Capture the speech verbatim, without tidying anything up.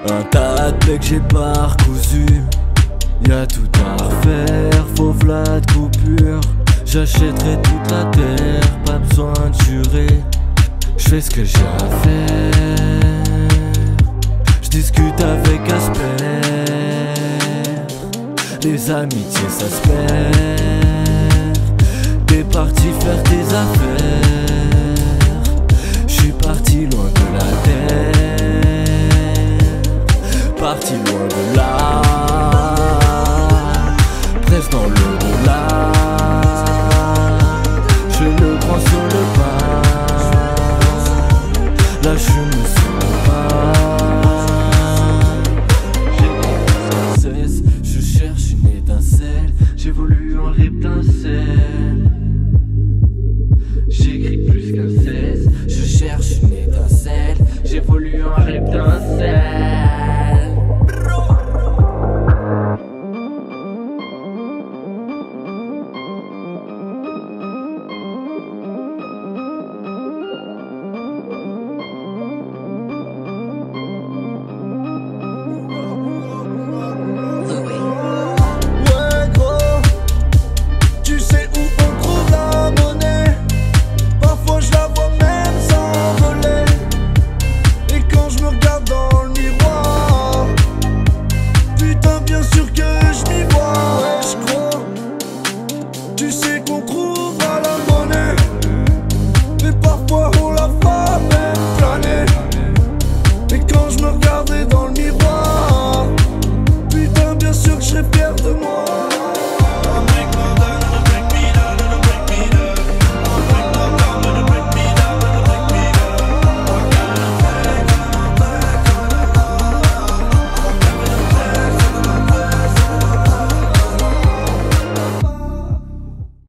Un tas de plaies que j'ai parcousu. Y'a tout à refaire, fauve la de coupure. J'achèterai toute la terre, pas besoin de jurer. J'fais ce que j'ai à faire. J'discute avec Asper. Les amitiés ça se perd. T'es parti faire tes affaires. J'suis parti loin de la terre. Parti loin de